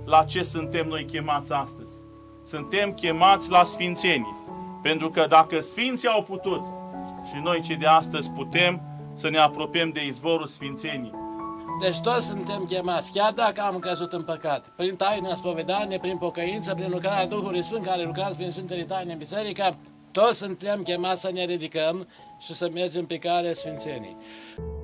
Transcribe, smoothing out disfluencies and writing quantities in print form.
la ce suntem noi chemați astăzi. Suntem chemați la sfințenie. Pentru că dacă sfinții au putut, și noi cei de astăzi putem să ne apropiem de izvorul sfințeniei. Deci toți suntem chemați, chiar dacă am căzut în păcat, prin taina spovedanie, prin pocăință, prin lucrarea Duhului Sfânt care lucrați prin Sfântele Taine în Biserică, toți suntem chemați să ne ridicăm și să mergem pe calea sfințeniei.